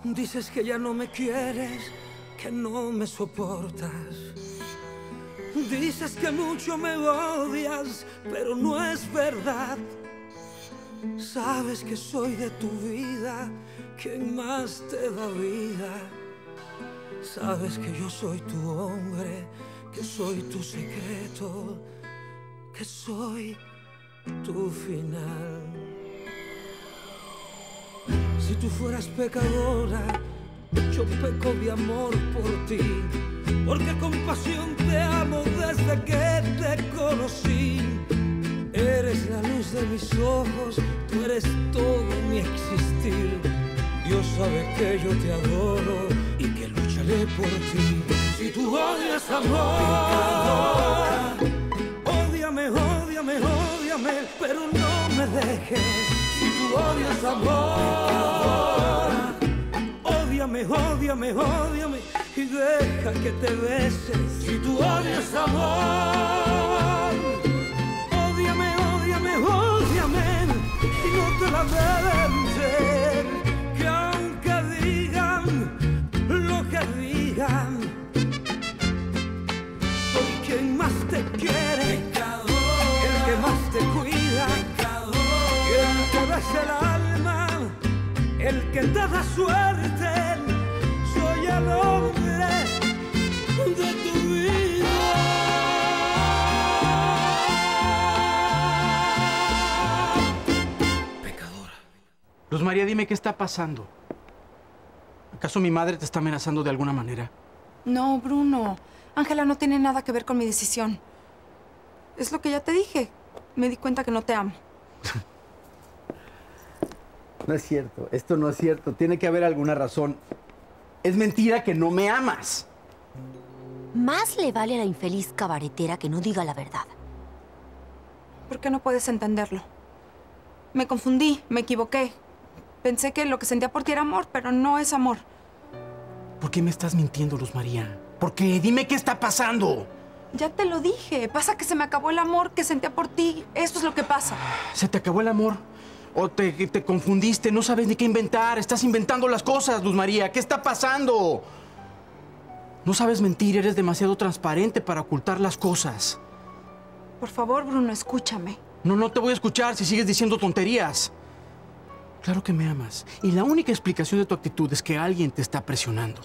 Dices que ya no me quieres, que no me soportas. Dices que mucho me odias, pero no es verdad. Sabes que soy de tu vida, quien más te da vida. Sabes que yo soy tu hombre, que soy tu secreto, que soy tu final. Si tú fueras pecadora, yo peco de amor por ti, porque con pasión te amo desde que te conocí. Eres la luz de mis ojos, tú eres todo mi existir. Dios sabe que yo te adoro y que lucharé por ti. Si tú odias amor, ódiame, ódiame, ódiame, pero no me dejes. Si tú odias amor, ódiame, ódiame, ódiame y deja que te beses. Si tú odias amor, ódiame, ódiame, ódiame y no te la vender. Que aunque digan lo que digan, soy quien más te quiere, pecador, el que más te cuida, pecador, quien te besa el alma, el que te da suerte. Soy el hombre de tu vida. Pecadora. Luz María, dime qué está pasando. ¿Acaso mi madre te está amenazando de alguna manera? No, Bruno. Ángela no tiene nada que ver con mi decisión. Es lo que ya te dije. Me di cuenta que no te amo. No es cierto. Esto no es cierto. Tiene que haber alguna razón. Es mentira que no me amas. Más le vale a la infeliz cabaretera que no diga la verdad. ¿Por qué no puedes entenderlo? Me confundí, me equivoqué. Pensé que lo que sentía por ti era amor, pero no es amor. ¿Por qué me estás mintiendo, Luz María? ¿Por qué? Dime qué está pasando. Ya te lo dije. Pasa que se me acabó el amor que sentía por ti. Eso es lo que pasa. ¿Se te acabó el amor? ¿O te confundiste? No sabes ni qué inventar. Estás inventando las cosas, Luz María. ¿Qué está pasando? No sabes mentir. Eres demasiado transparente para ocultar las cosas. Por favor, Bruno, escúchame. No te voy a escuchar si sigues diciendo tonterías. Claro que me amas. Y la única explicación de tu actitud es que alguien te está presionando.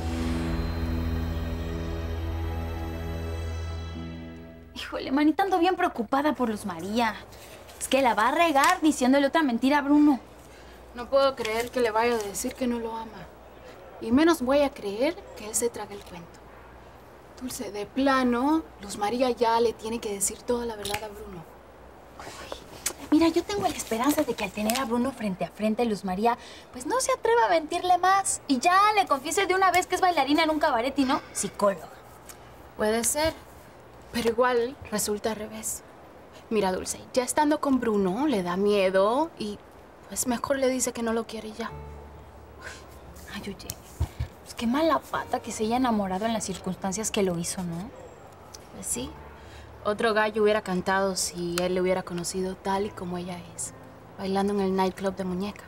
Híjole, manita, ando bien preocupada por Luz María. Es que la va a regar diciéndole otra mentira a Bruno. No puedo creer que le vaya a decir que no lo ama. Y menos voy a creer que él se trague el cuento. Dulce, de plano, Luz María ya le tiene que decir toda la verdad a Bruno. Mira, yo tengo la esperanza de que al tener a Bruno frente a frente, Luz María, pues no se atreva a mentirle más. Y ya le confiese de una vez que es bailarina en un cabaret y no psicóloga. Puede ser, pero igual resulta al revés. Mira, Dulce, ya estando con Bruno, le da miedo y pues mejor le dice que no lo quiere ya. Ay, oye, pues qué mala pata que se haya enamorado en las circunstancias que lo hizo, ¿no? Pues sí, otro gallo hubiera cantado si él le hubiera conocido tal y como ella es, bailando en el nightclub de Muñeca.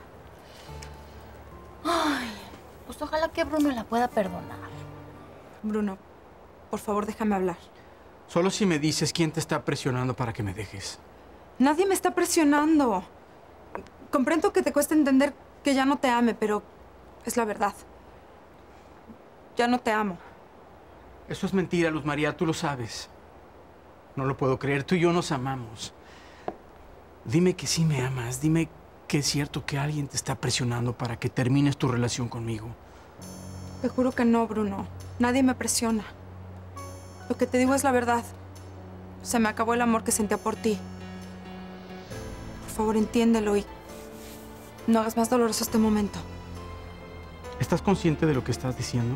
Ay, pues ojalá que Bruno la pueda perdonar. Bruno, por favor, déjame hablar. Solo si me dices quién te está presionando para que me dejes. Nadie me está presionando. Comprendo que te cuesta entender que ya no te ame, pero es la verdad. Ya no te amo. Eso es mentira, Luz María, tú lo sabes. No lo puedo creer, tú y yo nos amamos. Dime que sí me amas, dime que es cierto que alguien te está presionando para que termines tu relación conmigo. Te juro que no, Bruno. Nadie me presiona. Lo que te digo es la verdad. Se me acabó el amor que sentía por ti. Por favor, entiéndelo y no hagas más doloroso este momento. ¿Estás consciente de lo que estás diciendo?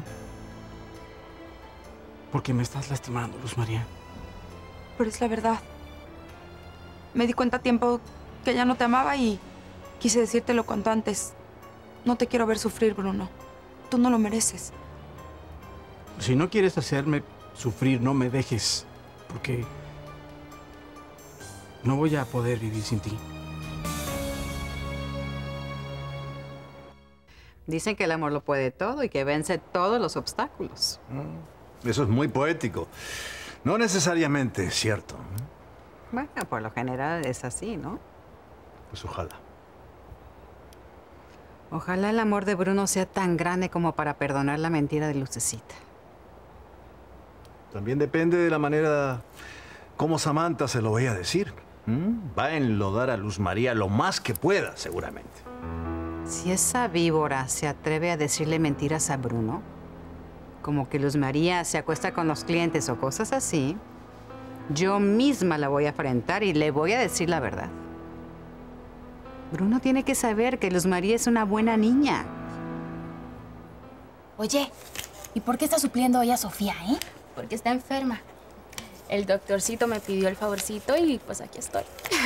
Porque me estás lastimando, Luz María. Pero es la verdad. Me di cuenta a tiempo que ya no te amaba y quise decírtelo cuanto antes. No te quiero ver sufrir, Bruno. Tú no lo mereces. Si no quieres hacerme sufrir, no me dejes, porque no voy a poder vivir sin ti. Dicen que el amor lo puede todo y que vence todos los obstáculos. Eso es muy poético. No necesariamente es cierto. Bueno, por lo general es así, ¿no? Pues ojalá. Ojalá el amor de Bruno sea tan grande como para perdonar la mentira de Lucecita. También depende de la manera como Samantha se lo vaya a decir. Va a enlodar a Luz María lo más que pueda, seguramente. Si esa víbora se atreve a decirle mentiras a Bruno, como que Luz María se acuesta con los clientes o cosas así, yo misma la voy a afrentar y le voy a decir la verdad. Bruno tiene que saber que Luz María es una buena niña. Oye, ¿y por qué está supliendo hoy a Sofía, eh? Porque está enferma. El doctorcito me pidió el favorcito y pues aquí estoy.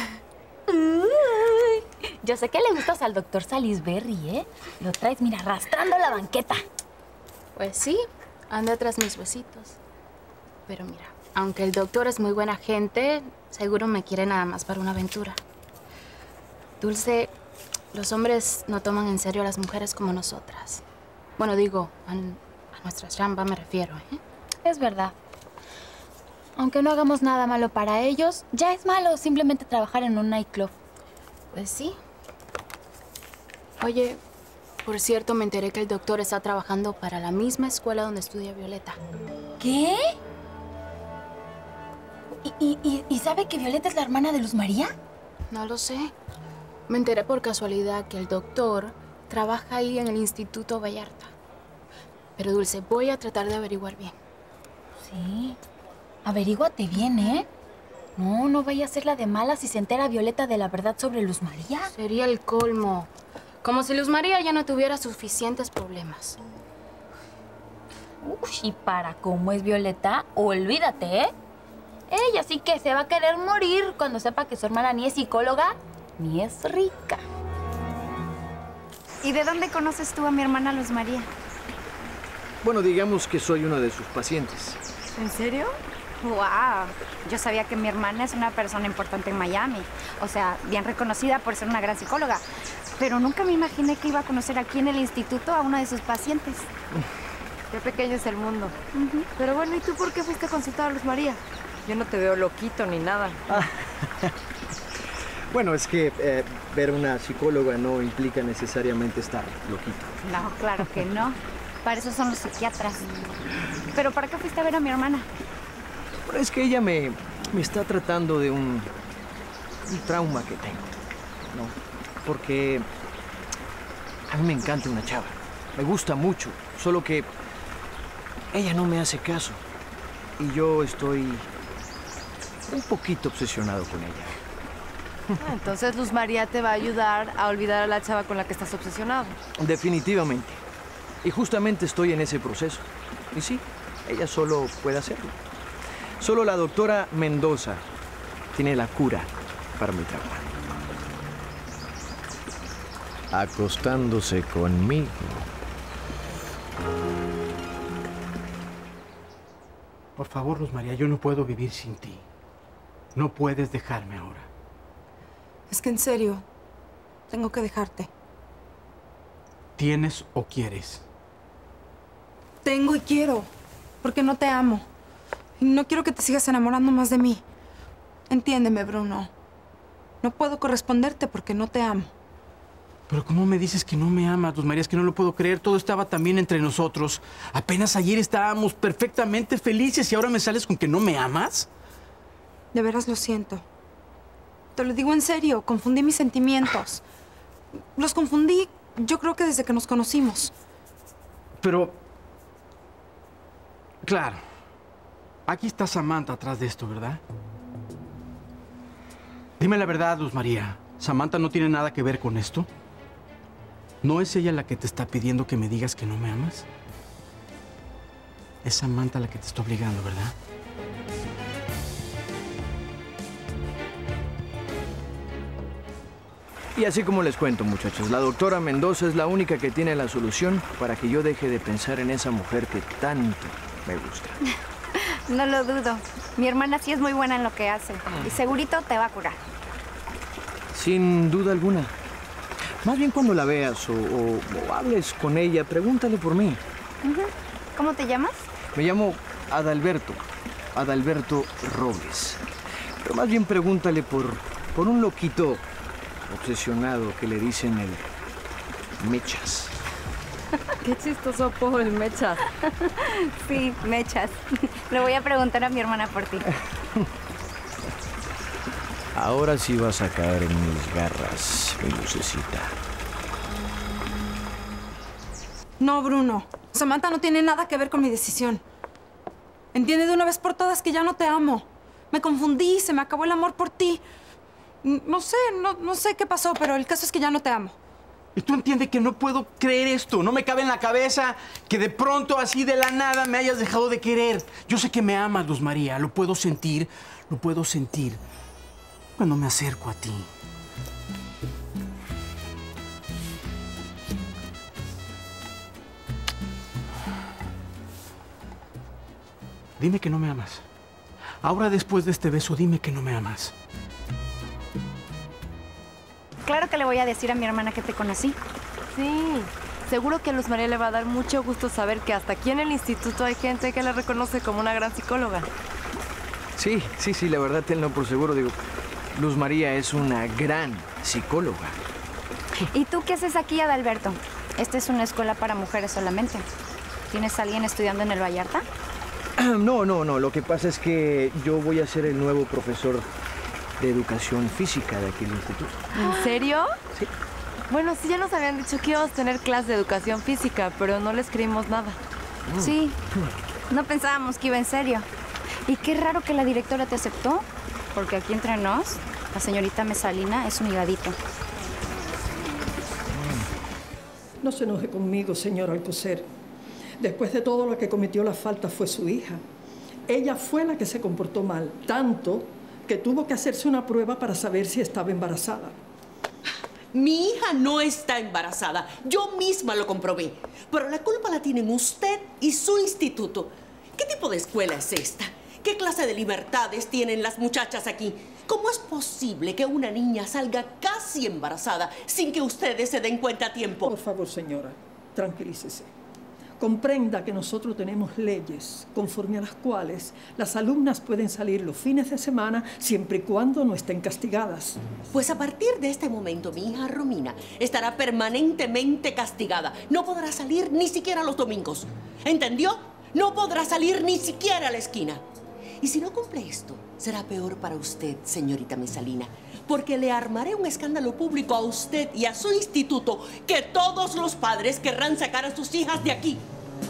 Yo sé que le gustas al doctor Salisbury, ¿eh? Lo traes, mira, arrastrando la banqueta. Pues sí, anda tras mis huesitos. Pero mira, aunque el doctor es muy buena gente, seguro me quiere nada más para una aventura. Dulce, los hombres no toman en serio a las mujeres como nosotras. Bueno, digo, a nuestra chamba me refiero, ¿eh? Es verdad. Aunque no hagamos nada malo para ellos, ya es malo simplemente trabajar en un nightclub. Pues sí. Oye, por cierto, me enteré que el doctor está trabajando para la misma escuela donde estudia Violeta. ¿Qué? ¿Y sabe que Violeta es la hermana de Luz María? No lo sé. Me enteré por casualidad que el doctor trabaja ahí en el Instituto Vallarta. Pero Dulce, voy a tratar de averiguar bien. Sí. Averíguate bien, ¿eh? No vaya a ser la de mala si se entera Violeta de la verdad sobre Luz María. Sería el colmo. Como si Luz María ya no tuviera suficientes problemas. Y para cómo es Violeta, olvídate, ¿eh? Ella sí que se va a querer morir cuando sepa que su hermana ni es psicóloga ni es rica. ¿Y de dónde conoces tú a mi hermana Luz María? Bueno, digamos que soy uno de sus pacientes. ¿En serio? ¡Wow! Yo sabía que mi hermana es una persona importante en Miami. O sea, bien reconocida por ser una gran psicóloga. Pero nunca me imaginé que iba a conocer aquí en el instituto a uno de sus pacientes. Qué pequeño es el mundo. Pero bueno, ¿y tú por qué fuiste a consultar a Luz María? Yo no te veo loquito ni nada. Bueno, es que ver a una psicóloga no implica necesariamente estar loquito. No, claro que no. Para eso son los psiquiatras. ¿Pero para qué fuiste a ver a mi hermana? Pero es que ella me está tratando de un trauma que tengo, ¿no? Porque a mí me encanta una chava. Me gusta mucho, solo que ella no me hace caso. Y yo estoy un poquito obsesionado con ella. Entonces Luz María te va a ayudar a olvidar a la chava con la que estás obsesionado. Definitivamente. Y justamente estoy en ese proceso. Y sí, ella solo puede hacerlo. Solo la doctora Mendoza tiene la cura para mi trauma. Acostándose conmigo. Por favor, Luz María, yo no puedo vivir sin ti. No puedes dejarme ahora. Es que en serio, tengo que dejarte. ¿Tienes o quieres? Tengo y quiero, porque no te amo. Y no quiero que te sigas enamorando más de mí. Entiéndeme, Bruno. No puedo corresponderte porque no te amo. Pero ¿cómo me dices que no me amas, Luz María? Es que no lo puedo creer. Todo estaba tan bien entre nosotros. Apenas ayer estábamos perfectamente felices y ahora me sales con que no me amas. De veras lo siento. Te lo digo en serio. Confundí mis sentimientos. Los confundí, yo creo que desde que nos conocimos. Pero... claro. Aquí está Samantha atrás de esto, ¿verdad? Dime la verdad, Luz María. ¿Samantha no tiene nada que ver con esto? ¿No es ella la que te está pidiendo que me digas que no me amas? Es Samantha la que te está obligando, ¿verdad? Y así como les cuento, muchachos, la doctora Mendoza es la única que tiene la solución para que yo deje de pensar en esa mujer que tanto me gusta. No lo dudo. Mi hermana sí es muy buena en lo que hace. Y segurito te va a curar. Sin duda alguna. Más bien cuando la veas o hables con ella, pregúntale por mí. ¿Cómo te llamas? Me llamo Adalberto Robles. Pero más bien pregúntale por un loquito obsesionado que le dicen el Mechas. Qué chistoso apodo, el Mechas. Sí, Mechas. Le voy a preguntar a mi hermana por ti. Ahora sí vas a caer en mis garras, mi lucecita. No, Bruno. Samantha no tiene nada que ver con mi decisión. Entiende de una vez por todas que ya no te amo. Me confundí, se me acabó el amor por ti. No sé qué pasó, pero el caso es que ya no te amo. Y tú entiendes que no puedo creer esto. No me cabe en la cabeza que de pronto, así de la nada, me hayas dejado de querer. Yo sé que me amas, Luz María. Lo puedo sentir cuando me acerco a ti. Dime que no me amas. Ahora, después de este beso, dime que no me amas. Claro que le voy a decir a mi hermana que te conocí. Sí, seguro que a Luz María le va a dar mucho gusto saber que hasta aquí en el instituto hay gente que la reconoce como una gran psicóloga. Sí, la verdad, tenlo por seguro. Digo, Luz María es una gran psicóloga. ¿Y tú qué haces aquí, Adalberto? Esta es una escuela para mujeres solamente. ¿Tienes a alguien estudiando en el Vallarta? No. Lo que pasa es que yo voy a ser el nuevo profesor de educación física de aquí del instituto. ¿En serio? Sí. Bueno, sí, ya nos habían dicho que íbamos a tener clase de educación física, pero no les creímos nada. Sí, no pensábamos que iba en serio. Y qué raro que la directora te aceptó, porque aquí entre nos, la señorita Mesalina es un higadito. No se enoje conmigo, señor Alcocer. Después de todo, lo que cometió la falta fue su hija. Ella fue la que se comportó mal, tanto que tuvo que hacerse una prueba para saber si estaba embarazada. Mi hija no está embarazada. Yo misma lo comprobé. Pero la culpa la tienen usted y su instituto. ¿Qué tipo de escuela es esta? ¿Qué clase de libertades tienen las muchachas aquí? ¿Cómo es posible que una niña salga casi embarazada sin que ustedes se den cuenta a tiempo? Por favor, señora, tranquilícese. Comprenda que nosotros tenemos leyes conforme a las cuales las alumnas pueden salir los fines de semana siempre y cuando no estén castigadas. Pues a partir de este momento, mi hija Romina estará permanentemente castigada. No podrá salir ni siquiera los domingos. ¿Entendió? No podrá salir ni siquiera a la esquina. Y si no cumple esto, será peor para usted, señorita Mesalina, porque le armaré un escándalo público a usted y a su instituto que todos los padres querrán sacar a sus hijas de aquí.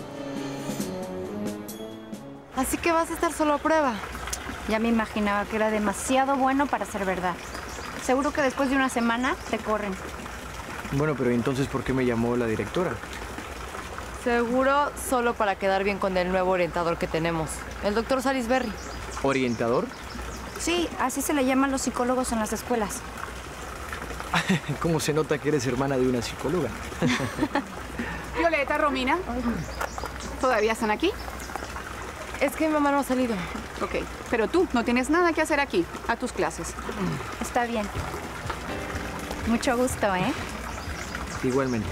Así que vas a estar solo a prueba. Ya me imaginaba que era demasiado bueno para ser verdad. Seguro que después de una semana te corren. Bueno, pero entonces, ¿por qué me llamó la directora? Seguro solo para quedar bien con el nuevo orientador que tenemos, el doctor Salisbury. ¿Orientador? Sí, así se le llaman los psicólogos en las escuelas. ¿Cómo se nota que eres hermana de una psicóloga? Violeta, Romina, ¿todavía están aquí? Es que mi mamá no ha salido. Ok, pero tú no tienes nada que hacer aquí, a tus clases. Está bien. Mucho gusto, ¿eh? Igualmente.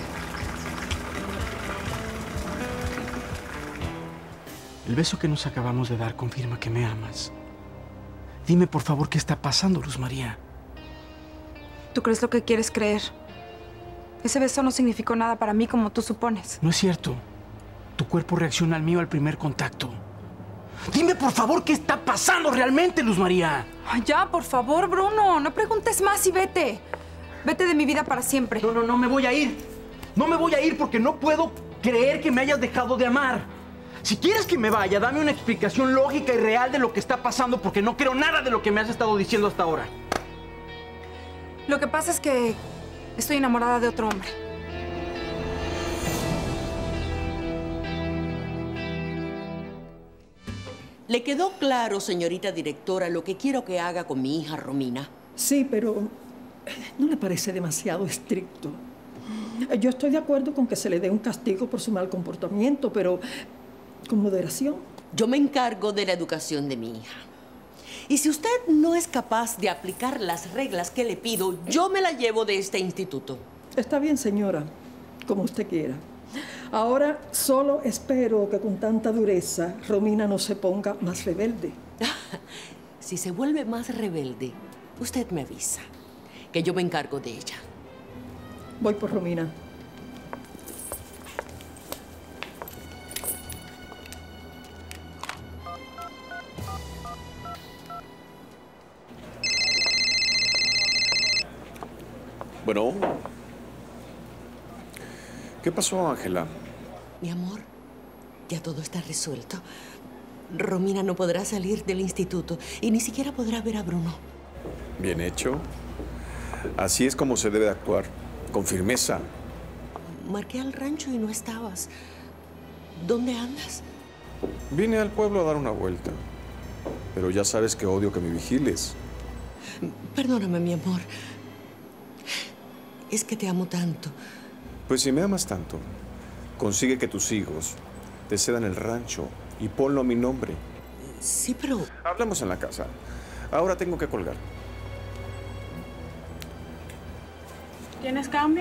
El beso que nos acabamos de dar confirma que me amas. Dime, por favor, ¿qué está pasando, Luz María? ¿Tú crees lo que quieres creer? Ese beso no significó nada para mí como tú supones. No es cierto. Tu cuerpo reacciona al mío al primer contacto. Dime, por favor, ¿qué está pasando realmente, Luz María? Ay, ya, por favor, Bruno. No preguntes más y vete. Vete de mi vida para siempre. No me voy a ir. No me voy a ir porque no puedo creer que me hayas dejado de amar. Si quieres que me vaya, dame una explicación lógica y real de lo que está pasando, porque no creo nada de lo que me has estado diciendo hasta ahora. Lo que pasa es que estoy enamorada de otro hombre. ¿Le quedó claro, señorita directora, lo que quiero que haga con mi hija Romina? Sí, pero ¿no le parece demasiado estricto? Yo estoy de acuerdo con que se le dé un castigo por su mal comportamiento, pero con moderación. Yo me encargo de la educación de mi hija. Y si usted no es capaz de aplicar las reglas que le pido, yo me la llevo de este instituto. Está bien, señora, como usted quiera. Ahora solo espero que con tanta dureza Romina no se ponga más rebelde. Si se vuelve más rebelde, usted me avisa, que yo me encargo de ella. Voy por Romina. Bueno. ¿Qué pasó, Ángela? Mi amor, ya todo está resuelto. Romina no podrá salir del instituto y ni siquiera podrá ver a Bruno. Bien hecho. Así es como se debe actuar, con firmeza. Marqué al rancho y no estabas. ¿Dónde andas? Vine al pueblo a dar una vuelta. Pero ya sabes que odio que me vigiles. Perdóname, mi amor. Es que te amo tanto. Pues si me amas tanto, consigue que tus hijos te cedan el rancho y ponlo a mi nombre. Sí, pero... Hablamos en la casa. Ahora tengo que colgar. ¿Tienes cambio?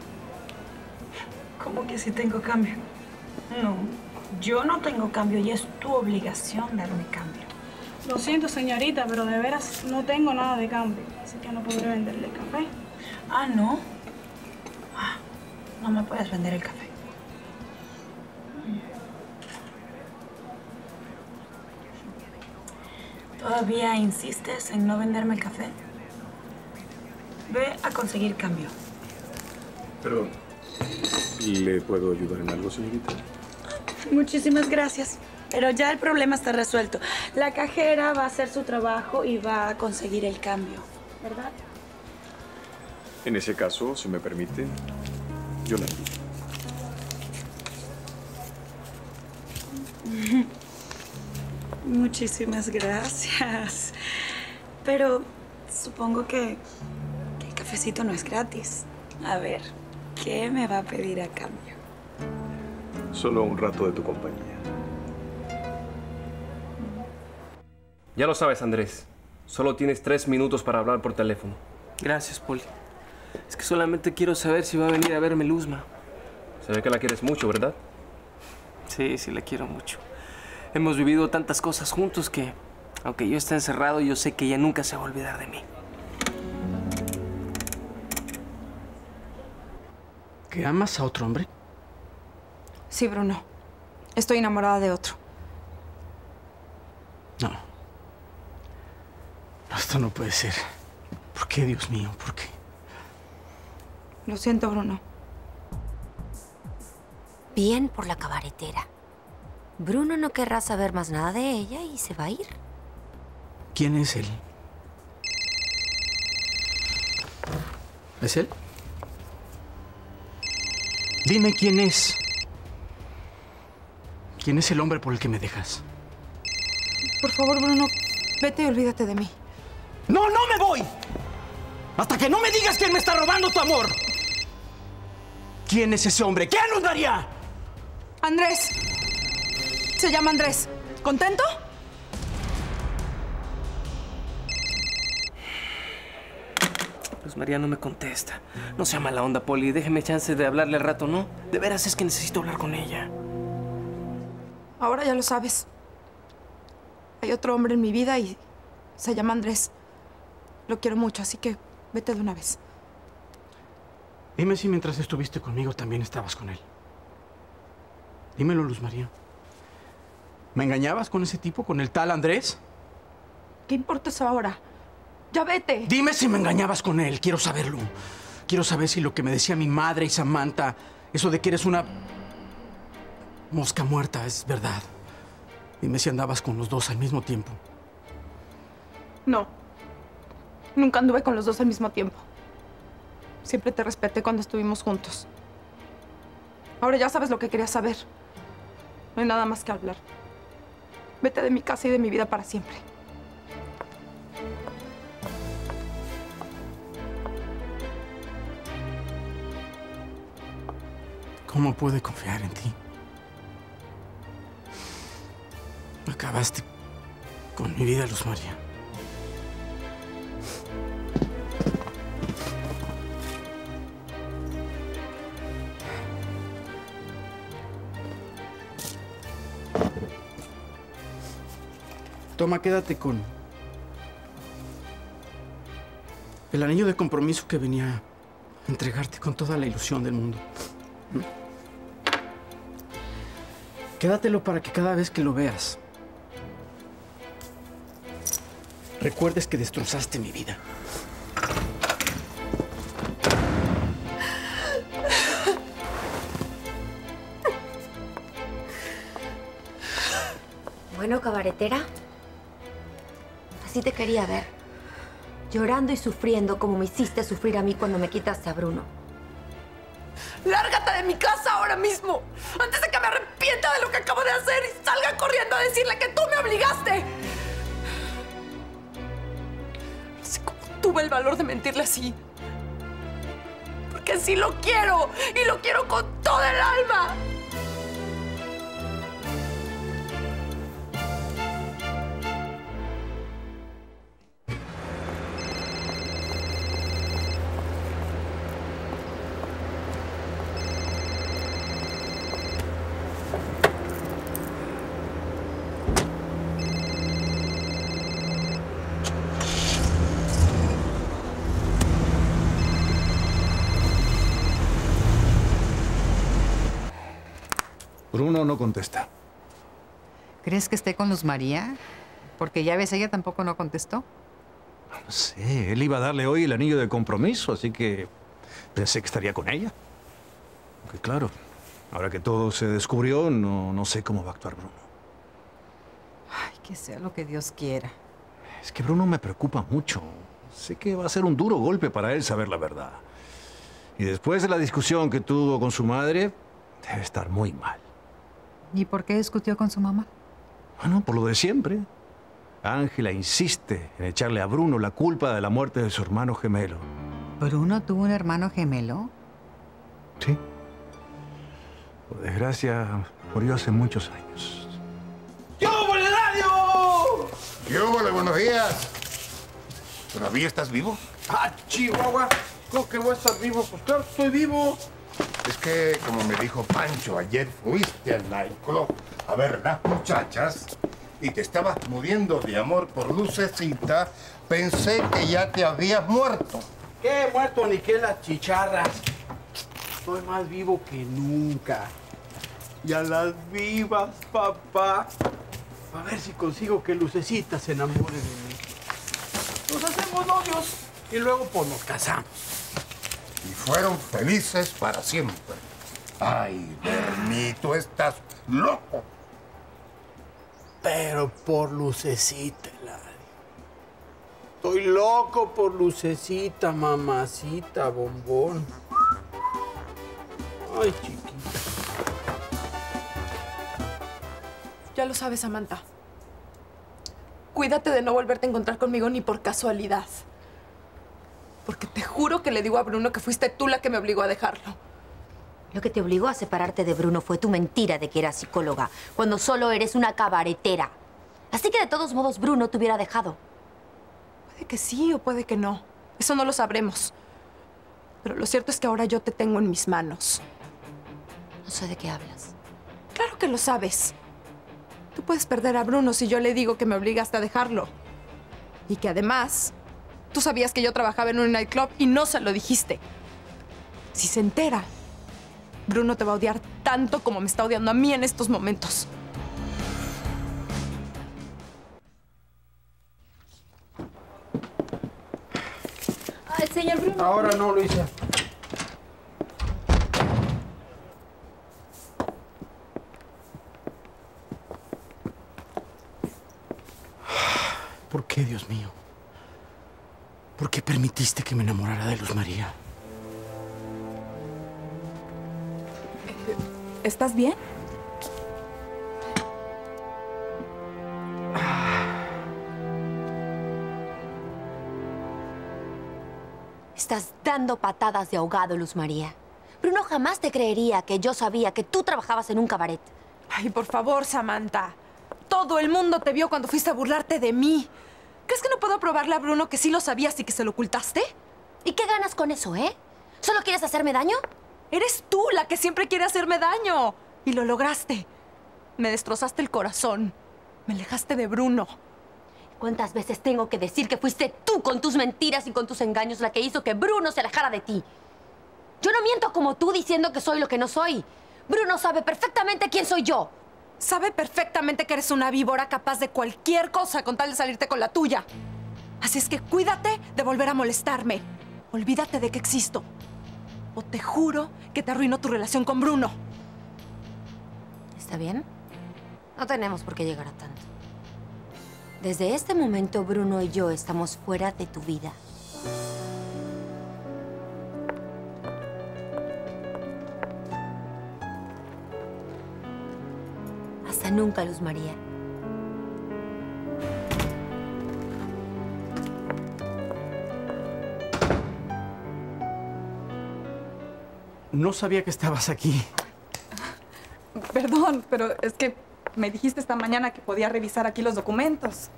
¿Cómo que sí tengo cambio? No, yo no tengo cambio y es tu obligación darme cambio. Lo siento, señorita, pero de veras no tengo nada de cambio, así que no podré venderle café. Ah, ¿no? No me puedes vender el café. ¿Todavía insistes en no venderme el café? Ve a conseguir cambio. Perdón. ¿Le puedo ayudar en algo, señorita? Muchísimas gracias. Pero ya el problema está resuelto. La cajera va a hacer su trabajo y va a conseguir el cambio, ¿verdad? En ese caso, si me permite, yo la invito. Muchísimas gracias. Pero supongo que el cafecito no es gratis. A ver, ¿qué me va a pedir a cambio? Solo un rato de tu compañía. Ya lo sabes, Andrés. Solo tienes 3 minutos para hablar por teléfono. Gracias, Poli. Es que solamente quiero saber si va a venir a verme Luzma. Se ve que la quieres mucho, ¿verdad? Sí, sí, la quiero mucho. Hemos vivido tantas cosas juntos que, aunque yo esté encerrado, yo sé que ella nunca se va a olvidar de mí. ¿Que amas a otro hombre? Sí, Bruno. Estoy enamorada de otro. No. No, esto no puede ser. ¿Por qué, Dios mío? ¿Por qué? Lo siento, Bruno. Bien por la cabaretera. Bruno no querrá saber más nada de ella y se va a ir. ¿Quién es él? ¿Es él? Dime quién es. ¿Quién es el hombre por el que me dejas? Por favor, Bruno, vete y olvídate de mí. ¡No, no me voy! ¡Hasta que no me digas quién me está robando tu amor! ¿Quién es ese hombre? ¿Quién, Luz María? Andrés. Se llama Andrés. ¿Contento? Luz María no me contesta. No sea mala onda, Poli. Déjeme chance de hablarle al rato, ¿no? De veras es que necesito hablar con ella. Ahora ya lo sabes. Hay otro hombre en mi vida y se llama Andrés. Lo quiero mucho, así que vete de una vez. Dime si mientras estuviste conmigo también estabas con él. Dímelo, Luz María. ¿Me engañabas con ese tipo, con el tal Andrés? ¿Qué importa eso ahora? ¡Ya vete! Dime si me engañabas con él. Quiero saberlo. Quiero saber si lo que me decía mi madre y Samantha, eso de que eres una mosca muerta, es verdad. Dime si andabas con los dos al mismo tiempo. No. Nunca anduve con los dos al mismo tiempo. Siempre te respeté cuando estuvimos juntos. Ahora ya sabes lo que querías saber. No hay nada más que hablar. Vete de mi casa y de mi vida para siempre. ¿Cómo pude confiar en ti? Acabaste con mi vida, Luz María. Toma, quédate con el anillo de compromiso que venía a entregarte con toda la ilusión del mundo. Quédatelo para que cada vez que lo veas recuerdes que destrozaste mi vida. Bueno, cabaretera, así te quería ver. Llorando y sufriendo como me hiciste sufrir a mí cuando me quitaste a Bruno. ¡Lárgate de mi casa ahora mismo! Antes de que me arrepienta de lo que acabo de hacer y salga corriendo a decirle que tú me obligaste. No sé cómo tuve el valor de mentirle así. Porque sí lo quiero y lo quiero con toda el alma. Bruno no contesta. ¿Crees que esté con Luz María? Porque ya ves, ella tampoco no contestó. No sé, él iba a darle hoy el anillo de compromiso, así que pensé que estaría con ella. Aunque claro, ahora que todo se descubrió, no sé cómo va a actuar Bruno. Ay, que sea lo que Dios quiera. Es que Bruno me preocupa mucho. Sé que va a ser un duro golpe para él saber la verdad. Y después de la discusión que tuvo con su madre, debe estar muy mal. ¿Y por qué discutió con su mamá? Bueno, por lo de siempre. Ángela insiste en echarle a Bruno la culpa de la muerte de su hermano gemelo. ¿Bruno tuvo un hermano gemelo? Sí. Por desgracia, murió hace muchos años. ¡Yo, Bolerario! ¡Yo, buenos días! ¿Todavía estás vivo? ¡Ah, Chihuahua! ¿Cómo que voy a estar vivo? Pues claro, estoy vivo. Es que, como me dijo Pancho, ayer fuiste al nightclub a ver las muchachas y te estabas muriendo de amor por Lucecita. Pensé que ya te habías muerto. ¿Qué muerto ni qué las chicharras? Estoy más vivo que nunca. Y a las vivas, papá. A ver si consigo que Lucecita se enamore de mí. Nos hacemos novios y luego pues nos casamos. Y fueron felices para siempre. Ay, Bernito, estás loco. Pero por Lucecita, Lali. Estoy loco por Lucecita, mamacita, bombón. Ay, chiquita. Ya lo sabes, Samantha. Cuídate de no volverte a encontrar conmigo ni por casualidad. Porque te juro que le digo a Bruno que fuiste tú la que me obligó a dejarlo. Lo que te obligó a separarte de Bruno fue tu mentira de que eras psicóloga, cuando solo eres una cabaretera. Así que de todos modos Bruno te hubiera dejado. Puede que sí o puede que no. Eso no lo sabremos. Pero lo cierto es que ahora yo te tengo en mis manos. No sé de qué hablas. Claro que lo sabes. Tú puedes perder a Bruno si yo le digo que me obligaste a dejarlo. Y que además, tú sabías que yo trabajaba en un nightclub y no se lo dijiste. Si se entera, Bruno te va a odiar tanto como me está odiando a mí en estos momentos. Ay, señor Bruno. Ahora no, Luisa. ¿Por qué, Dios mío? ¿Por qué permitiste que me enamorara de Luz María? ¿Estás bien? Estás dando patadas de ahogado, Luz María. Bruno jamás te creería que yo sabía que tú trabajabas en un cabaret. Ay, por favor, Samantha. Todo el mundo te vio cuando fuiste a burlarte de mí. ¿Crees que no puedo probarle a Bruno que sí lo sabías y que se lo ocultaste? ¿Y qué ganas con eso, ¿Solo quieres hacerme daño? Eres tú la que siempre quiere hacerme daño. Y lo lograste. Me destrozaste el corazón. Me alejaste de Bruno. ¿Cuántas veces tengo que decir que fuiste tú con tus mentiras y con tus engaños la que hizo que Bruno se alejara de ti? Yo no miento como tú diciendo que soy lo que no soy. Bruno sabe perfectamente quién soy yo. Sabe perfectamente que eres una víbora capaz de cualquier cosa con tal de salirte con la tuya. Así es que cuídate de volver a molestarme. Olvídate de que existo. O te juro que te arruino tu relación con Bruno. ¿Está bien? No tenemos por qué llegar a tanto. Desde este momento, Bruno y yo estamos fuera de tu vida. Hasta nunca, Luz María. No sabía que estabas aquí. Perdón, pero es que me dijiste esta mañana que podía revisar aquí los documentos.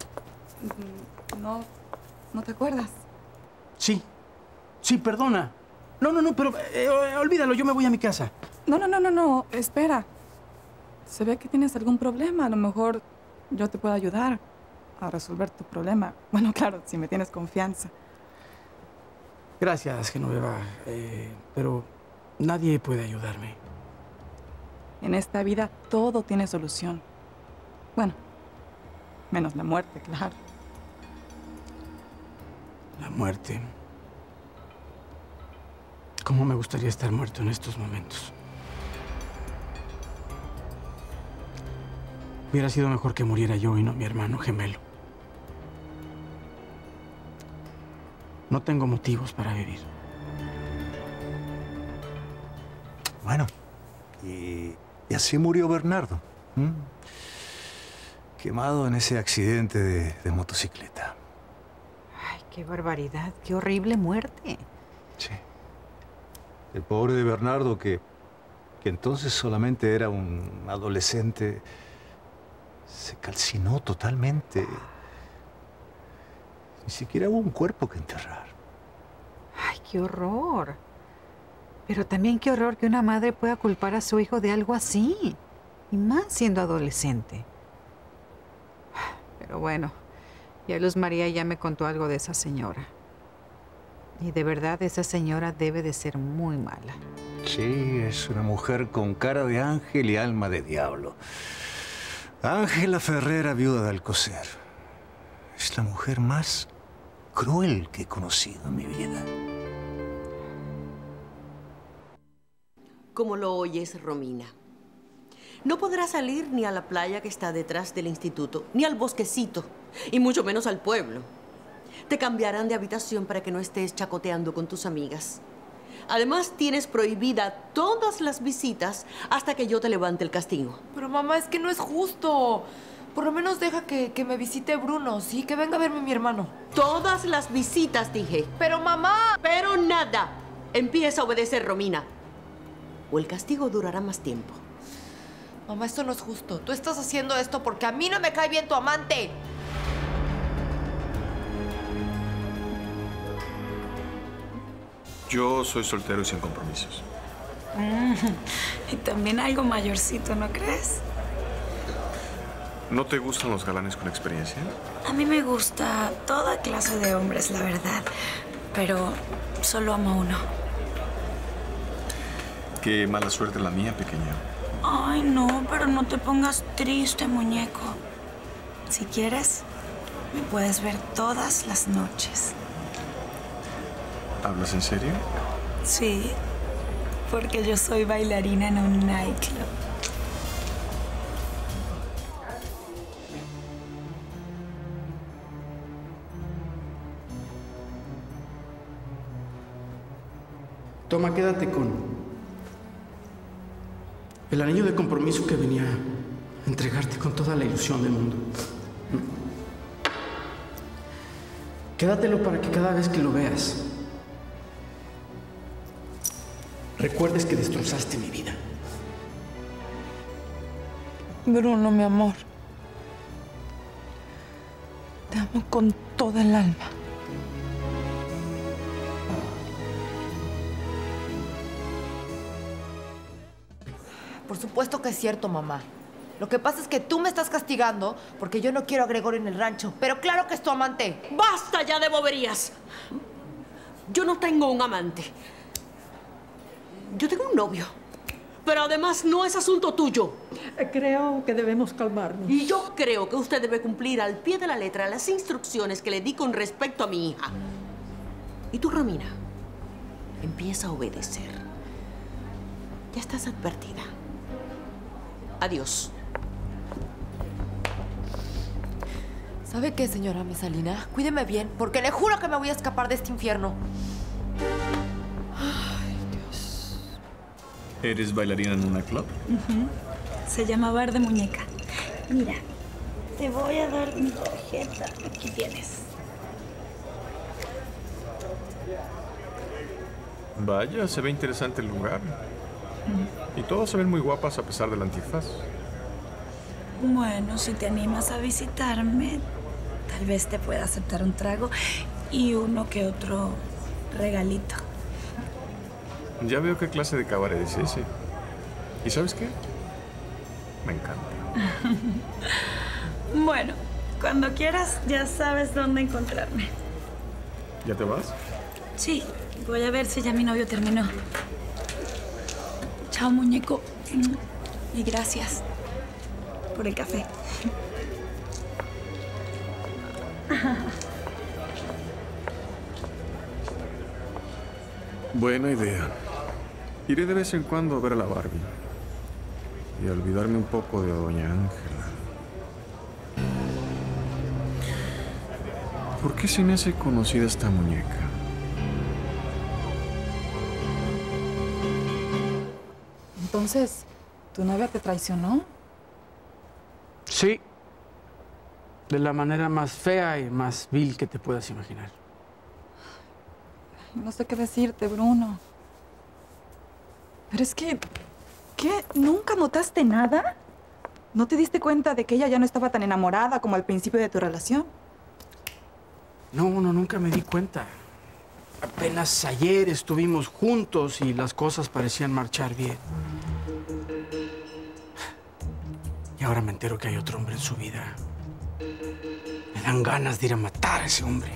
¿No te acuerdas? Sí, perdona. No, pero olvídalo, yo me voy a mi casa. No, espera. Se ve que tienes algún problema. A lo mejor yo te puedo ayudar a resolver tu problema. Bueno, claro, si me tienes confianza. Gracias, Genoveva, pero nadie puede ayudarme. En esta vida todo tiene solución. Bueno, menos la muerte, claro. La muerte. ¿Cómo me gustaría estar muerto en estos momentos? Hubiera sido mejor que muriera yo y no mi hermano gemelo. No tengo motivos para vivir. Bueno, y así murió Bernardo. Quemado en ese accidente de motocicleta. Ay, qué barbaridad, qué horrible muerte. Sí. El pobre de Bernardo, que entonces solamente era un adolescente, se calcinó totalmente. Ni siquiera hubo un cuerpo que enterrar. Ay, qué horror. Pero también qué horror que una madre pueda culpar a su hijo de algo así. Y más siendo adolescente. Pero bueno, ya Luz María ya me contó algo de esa señora. Y de verdad esa señora debe de ser muy mala. Sí, es una mujer con cara de ángel y alma de diablo. Ángela Ferrera, viuda de Alcocer. Es la mujer más cruel que he conocido en mi vida. Como lo oyes, Romina. No podrás salir ni a la playa que está detrás del instituto, ni al bosquecito, y mucho menos al pueblo. Te cambiarán de habitación para que no estés chacoteando con tus amigas. Además, tienes prohibida todas las visitas hasta que yo te levante el castigo. Pero mamá, es que no es justo. Por lo menos deja que me visite Bruno, ¿sí? Que venga a verme mi hermano. Todas las visitas, dije. Pero mamá... Pero nada. Empieza a obedecer, Romina. O el castigo durará más tiempo. Mamá, esto no es justo. Tú estás haciendo esto porque a mí no me cae bien tu amante. Yo soy soltero y sin compromisos. Y también algo mayorcito, ¿no crees? ¿No te gustan los galanes con experiencia? A mí me gusta toda clase de hombres, la verdad. Pero solo amo a uno. Qué mala suerte la mía, pequeña. Ay, no, pero no te pongas triste, muñeco. Si quieres, me puedes ver todas las noches. ¿Hablas en serio? Sí, porque yo soy bailarina en un nightclub. Toma, quédate con el anillo de compromiso que venía a entregarte con toda la ilusión del mundo. Quédatelo para que cada vez que lo veas recuerdes que destrozaste mi vida. Bruno, mi amor. Te amo con toda el alma. Por supuesto que es cierto, mamá. Lo que pasa es que tú me estás castigando porque yo no quiero a Gregorio en el rancho. Pero claro que es tu amante. ¡Basta ya de boberías! Yo no tengo un amante. Yo tengo un novio. Pero además no es asunto tuyo. Creo que debemos calmarnos. Y yo creo que usted debe cumplir al pie de la letra las instrucciones que le di con respecto a mi hija. Y tú, Romina, empieza a obedecer. Ya estás advertida. Adiós. ¿Sabe qué, señora Mesalina? Cuídeme bien, porque le juro que me voy a escapar de este infierno. ¿Eres bailarina en una club? Se llama Bar de Muñeca. Mira, te voy a dar mi tarjeta. Aquí tienes. Vaya, se ve interesante el lugar. Y todos se ven muy guapas a pesar del antifaz. Bueno, si te animas a visitarme, tal vez te pueda aceptar un trago y uno que otro regalito. Ya veo qué clase de cabaret es ese. ¿Y sabes qué? Me encanta. Bueno, cuando quieras ya sabes dónde encontrarme. ¿Ya te vas? Sí, voy a ver si ya mi novio terminó. Chao, muñeco. Y gracias por el café. Buena idea. Iré de vez en cuando a ver a la Barbie. Y a olvidarme un poco de Doña Ángela. ¿Por qué se me hace conocida esta muñeca? Entonces, ¿tu novia te traicionó? Sí. De la manera más fea y más vil que te puedas imaginar. No sé qué decirte, Bruno. Pero es que... ¿Qué? ¿Nunca notaste nada? ¿No te diste cuenta de que ella ya no estaba tan enamorada como al principio de tu relación? No, nunca me di cuenta. Apenas ayer estuvimos juntos y las cosas parecían marchar bien. Y ahora me entero que hay otro hombre en su vida. Me dan ganas de ir a matar a ese hombre.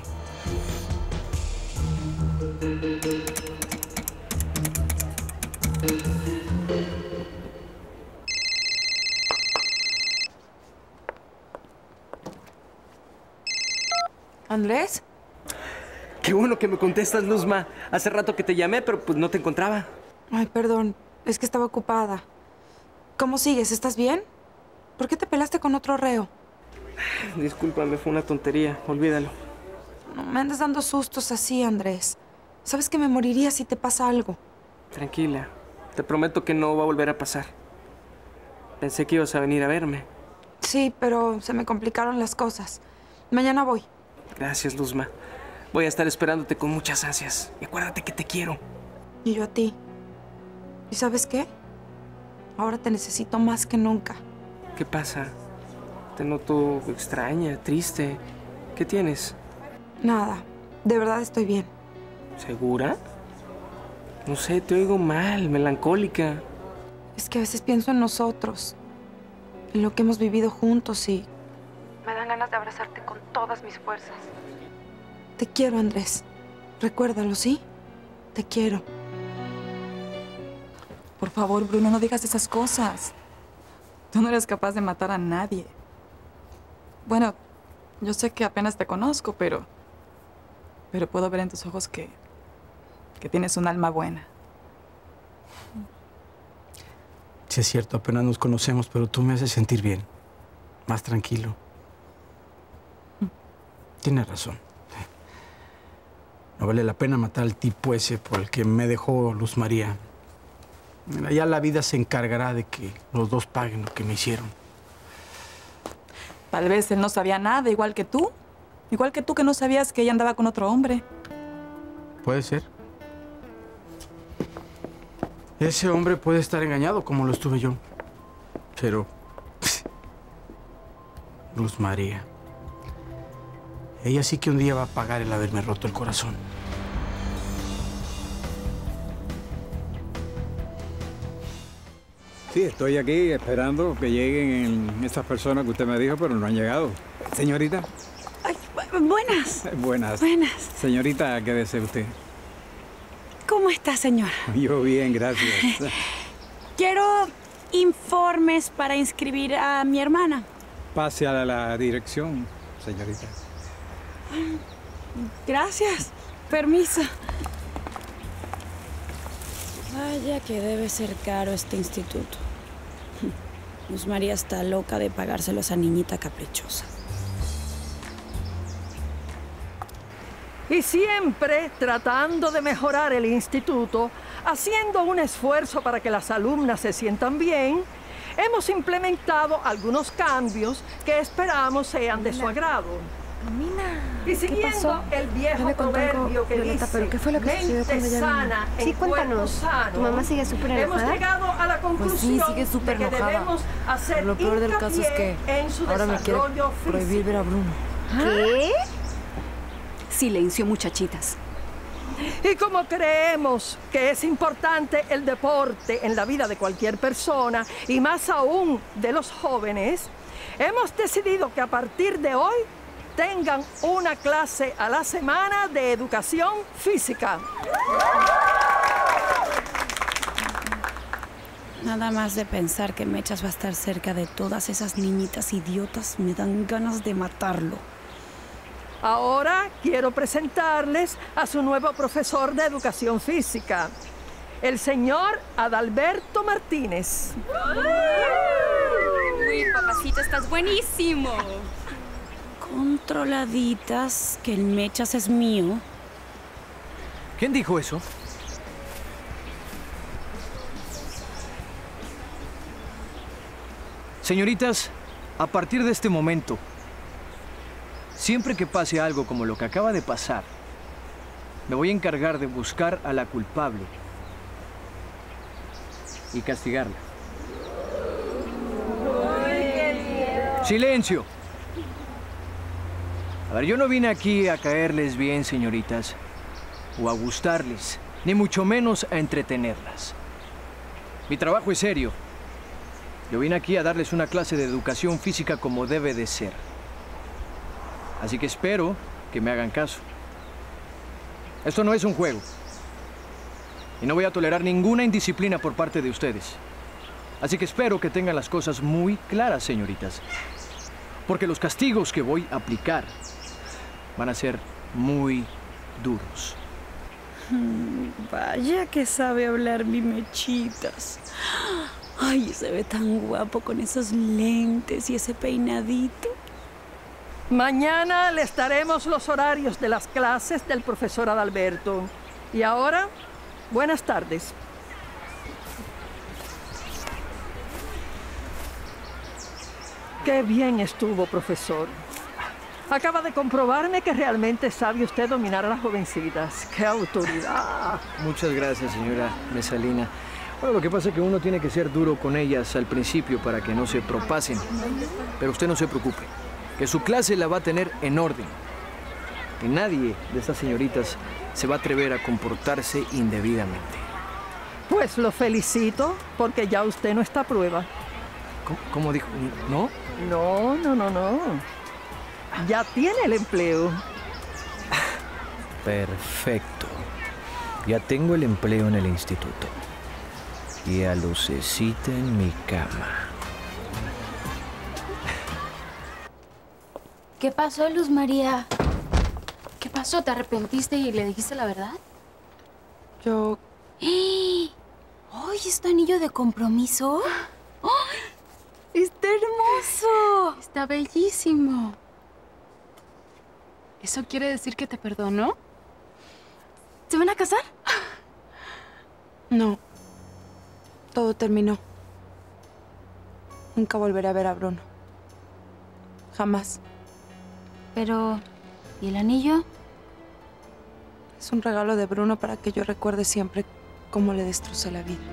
¿Andrés? Qué bueno que me contestas, Luzma. Hace rato que te llamé, pero pues no te encontraba. Ay, perdón. Es que estaba ocupada. ¿Cómo sigues? ¿Estás bien? ¿Por qué te pelaste con otro reo? Discúlpame, fue una tontería. Olvídalo. No me andes dando sustos así, Andrés. Sabes que me moriría si te pasa algo. Tranquila. Te prometo que no va a volver a pasar. Pensé que ibas a venir a verme. Sí, pero se me complicaron las cosas. Mañana voy. Gracias, Luzma. Voy a estar esperándote con muchas ansias. Y acuérdate que te quiero. Y yo a ti. ¿Y sabes qué? Ahora te necesito más que nunca. ¿Qué pasa? Te noto extraña, triste. ¿Qué tienes? Nada. De verdad estoy bien. ¿Segura? No sé, te oigo mal, melancólica. Es que a veces pienso en nosotros. En lo que hemos vivido juntos y... me dan ganas de abrazarte con todas mis fuerzas. Te quiero, Andrés. Recuérdalo, ¿sí? Te quiero. Por favor, Bruno, no digas esas cosas. Tú no eres capaz de matar a nadie. Bueno, yo sé que apenas te conozco, pero puedo ver en tus ojos que tienes un alma buena. Sí, es cierto, apenas nos conocemos, pero tú me haces sentir bien. Más tranquilo. Tienes razón. No vale la pena matar al tipo ese por el que me dejó Luz María. Mira, ya la vida se encargará de que los dos paguen lo que me hicieron. Tal vez él no sabía nada, igual que tú. Igual que tú que no sabías que ella andaba con otro hombre. Puede ser. Ese hombre puede estar engañado como lo estuve yo. Pero... Luz María. Ella sí que un día va a pagar el haberme roto el corazón. Sí, estoy aquí esperando que lleguen estas personas que usted me dijo, pero no han llegado. Señorita. Ay, buenas. Buenas. Buenas. Señorita, ¿qué desea usted? ¿Cómo está, señora? Yo bien, gracias. Quiero informes para inscribir a mi hermana. Pase a la dirección, señorita. Gracias. Permiso. Vaya que debe ser caro este instituto. Luz María está loca de pagárselo a esa niñita caprichosa. Y siempre tratando de mejorar el instituto, haciendo un esfuerzo para que las alumnas se sientan bien, hemos implementado algunos cambios que esperamos sean de su agrado. Y siguiendo el viejo proverbio que dice, ¿pero qué fue lo que sucedió cuando mente ella sana vino? Sí, en cuerpo cuéntanos. sano, ¿Tu mamá sigue súper enojada? hemos llegado a la conclusión Pues sí, sigue súper de que enojada. debemos hacer Lo peor del caso es que en su ahora me quiere desarrollo prohibir ver a Bruno. ¿Qué? Silencio, muchachitas. Y como creemos que es importante el deporte en la vida de cualquier persona, y más aún de los jóvenes, hemos decidido que a partir de hoy tengan una clase a la semana de educación física. Nada más de pensar que Mechas va a estar cerca de todas esas niñitas idiotas, me dan ganas de matarlo. Ahora quiero presentarles a su nuevo profesor de educación física, el señor Adalberto Martínez. Uy, papacito, estás buenísimo. Controladitas, que el Mechas es mío. ¿Quién dijo eso? Señoritas, a partir de este momento, siempre que pase algo como lo que acaba de pasar, me voy a encargar de buscar a la culpable y castigarla. ¡Silencio! A ver, yo no vine aquí a caerles bien, señoritas, o a gustarles, ni mucho menos a entretenerlas. Mi trabajo es serio. Yo vine aquí a darles una clase de educación física como debe de ser. Así que espero que me hagan caso. Esto no es un juego. Y no voy a tolerar ninguna indisciplina por parte de ustedes. Así que espero que tengan las cosas muy claras, señoritas. Porque los castigos que voy a aplicar van a ser muy duros. Vaya que sabe hablar mi Mechitas. Ay, se ve tan guapo con esos lentes y ese peinadito. Mañana les daremos los horarios de las clases del profesor Adalberto. Y ahora, buenas tardes. Qué bien estuvo, profesor. Acaba de comprobarme que realmente sabe usted dominar a las jovencitas. ¡Qué autoridad! Muchas gracias, señora Mesalina. Bueno, lo que pasa es que uno tiene que ser duro con ellas al principio para que no se propasen. Pero usted no se preocupe, que su clase la va a tener en orden. Y nadie de estas señoritas se va a atrever a comportarse indebidamente. Pues lo felicito, porque ya usted no está a prueba. ¿Cómo dijo? ¿No? No. Ya tiene el empleo. Perfecto. Ya tengo el empleo en el instituto. Y a lucecita en mi cama. ¿Qué pasó, Luz María? ¿Qué pasó? ¿Te arrepentiste y le dijiste la verdad? Yo... ¡Ay! ¿Este anillo de compromiso? ¡Ay! ¡Está hermoso! Está bellísimo. ¿Eso quiere decir que te perdonó? ¿Se van a casar? No. Todo terminó. Nunca volveré a ver a Bruno. Jamás. Pero... ¿y el anillo? Es un regalo de Bruno para que yo recuerde siempre cómo le destrocé la vida.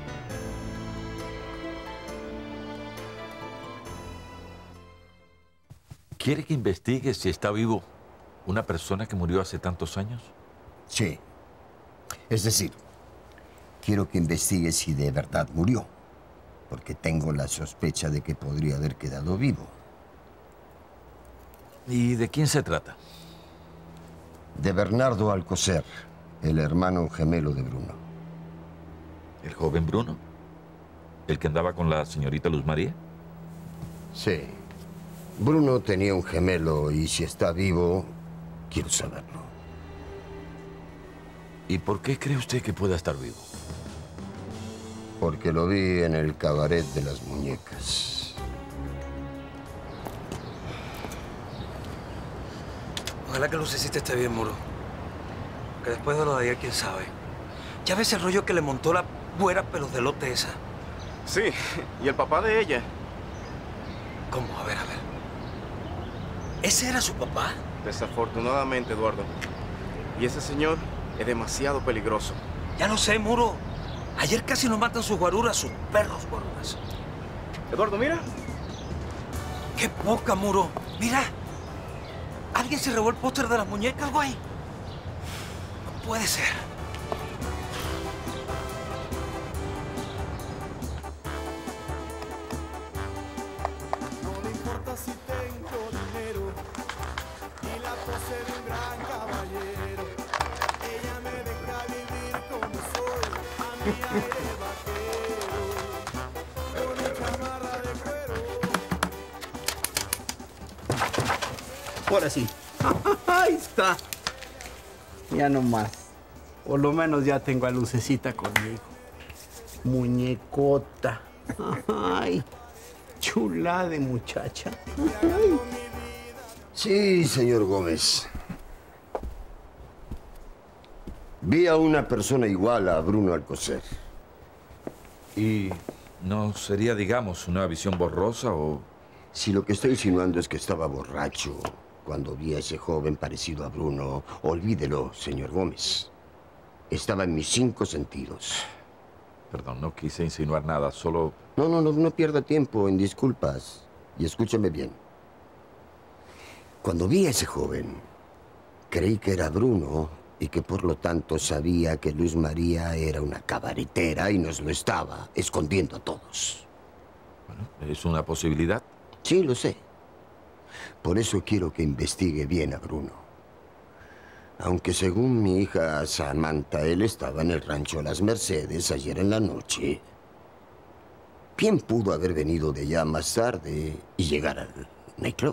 ¿Quiere que investigue si está vivo una persona que murió hace tantos años? Sí. Es decir, quiero que investigue si de verdad murió. porque tengo la sospecha de que podría haber quedado vivo. ¿Y de quién se trata? De Bernardo Alcocer, el hermano gemelo de Bruno. ¿El joven Bruno? ¿El que andaba con la señorita Luz María? Sí. Bruno tenía un gemelo y si está vivo, quiero saberlo. ¿Y por qué cree usted que pueda estar vivo? Porque lo vi en el cabaret de las muñecas. Ojalá que Lucecita esté bien, Muro. Que después de lo de ayer, quién sabe. ¿Ya ves el rollo que le montó la güera pelos de lote esa? Sí, y el papá de ella. ¿Cómo? A ver, a ver. ¿Ese era su papá? Desafortunadamente, Eduardo. Y ese señor es demasiado peligroso. Ya lo sé, Muro. Ayer casi nos matan sus guaruras, sus perros guaruras. Eduardo, mira. ¡Qué poca, Muro! Mira. ¿Alguien se robó el póster de las muñecas, güey? No puede ser. No le importa si tengo dinero y la pose de un gran caballero. Ella me deja vivir como soy, a mi aire vaquero, con mi chamarra de cuero. Ahora sí. Ahí está. Ya no más. Por lo menos ya tengo a Lucecita conmigo. Muñecota. Ay, chula de muchacha. Ay. Sí, señor Gómez. Vi a una persona igual a Bruno Alcocer. ¿Y no sería, digamos, una visión borrosa o...? Si lo que está insinuando es que estaba borracho cuando vi a ese joven parecido a Bruno, olvídelo, señor Gómez. Estaba en mis 5 sentidos. Perdón, no quise insinuar nada, solo... No pierda tiempo en disculpas. Y escúcheme bien. Cuando vi a ese joven, creí que era Bruno y que por lo tanto sabía que Luz María era una cabaretera y nos lo estaba escondiendo a todos. Bueno, es una posibilidad. Sí, lo sé. Por eso quiero que investigue bien a Bruno. Aunque según mi hija Samantha, él estaba en el rancho Las Mercedes ayer en la noche. Bien pudo haber venido de allá más tarde y llegar al nightclub.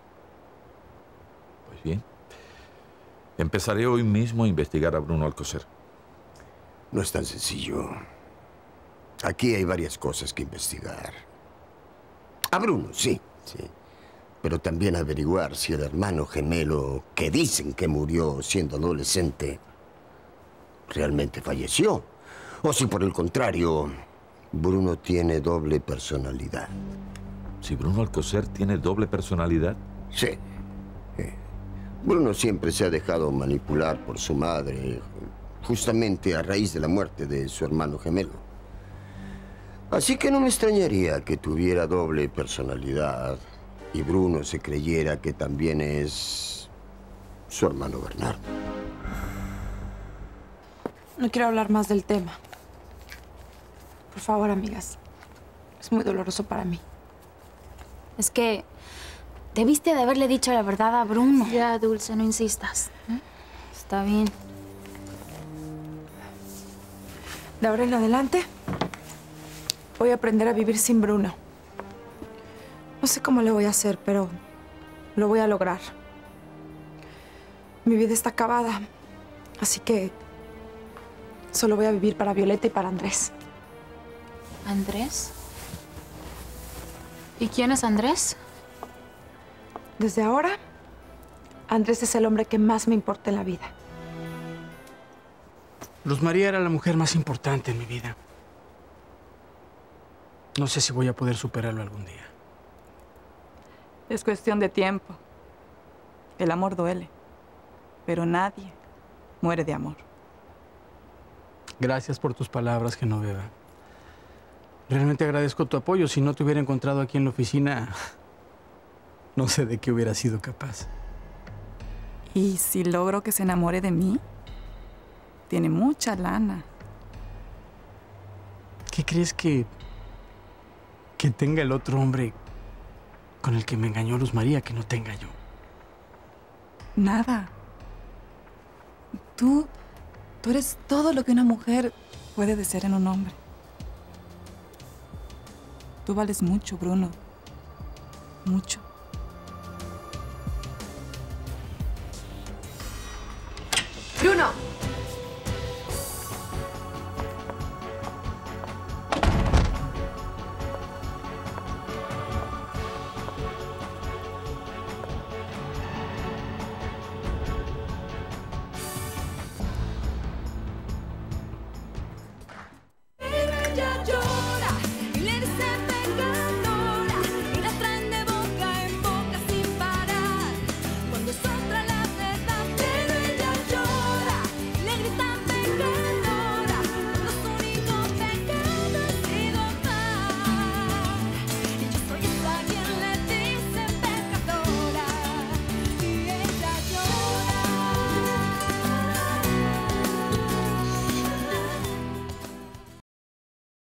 Pues bien. Empezaré hoy mismo a investigar a Bruno Alcocer. No es tan sencillo. Aquí hay varias cosas que investigar. A Bruno, sí. Pero también averiguar si el hermano gemelo que dicen que murió siendo adolescente realmente falleció. O si por el contrario, Bruno tiene doble personalidad. ¿Si Bruno Alcocer tiene doble personalidad? Sí. Bruno siempre se ha dejado manipular por su madre, justamente a raíz de la muerte de su hermano gemelo. Así que no me extrañaría que tuviera doble personalidad y Bruno se creyera que también es su hermano Bernardo. No quiero hablar más del tema. Por favor, amigas. Es muy doloroso para mí. Es que debiste de haberle dicho la verdad a Bruno. Ya, Dulce, no insistas. Está bien. De ahora en adelante, voy a aprender a vivir sin Bruno. No sé cómo le voy a hacer, pero lo voy a lograr. Mi vida está acabada, así que solo voy a vivir para Violeta y para Andrés. ¿Andrés? ¿Y quién es Andrés? Desde ahora, Andrés es el hombre que más me importa en la vida. Luz María era la mujer más importante en mi vida. No sé si voy a poder superarlo algún día. Es cuestión de tiempo. El amor duele, pero nadie muere de amor. Gracias por tus palabras, Genoveva. Realmente agradezco tu apoyo. Si no te hubiera encontrado aquí en la oficina, no sé de qué hubiera sido capaz. Y si logro que se enamore de mí, tiene mucha lana. ¿Qué crees que que tenga el otro hombre con el que me engañó Luz María que no tenga yo? Nada. Tú eres todo lo que una mujer puede desear en un hombre. Tú vales mucho, Bruno. Mucho.